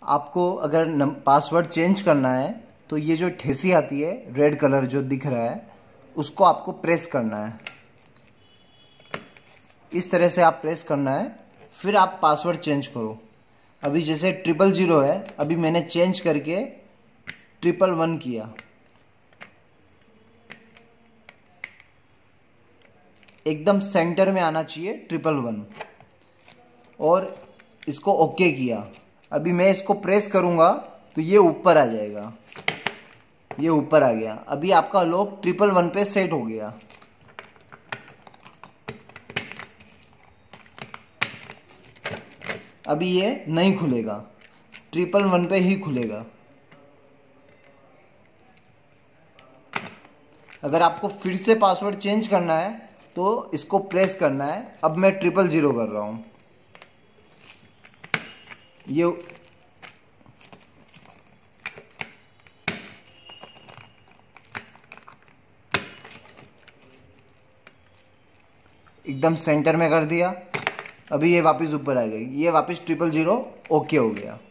आपको अगर password change करना है तो ये जो ठेसी आती है रेड कलर जो दिख रहा है उसको आपको प्रेस करना है। इस तरह से आप प्रेस करना है, फिर आप पासवर्ड चेंज करो। अभी जैसे 000 है, अभी मैंने चेंज करके 111 किया। एकदम सेंटर में आना चाहिए 111 और इसको ओके किया। अभी मैं इसको प्रेस करूंगा तो ये ऊपर आ जाएगा, ये ऊपर आ गया। अभी आपका लॉक 111 पे सेट हो गया। अभी ये नहीं खुलेगा, 111 पे ही खुलेगा। अगर आपको फिर से पासवर्ड चेंज करना है तो इसको प्रेस करना है। अब मैं 000 कर रहा हूं। ये एकदम सेंटर में कर दिया। अभी ये वापस ऊपर आ गई, ये वापस 000 ओके हो गया।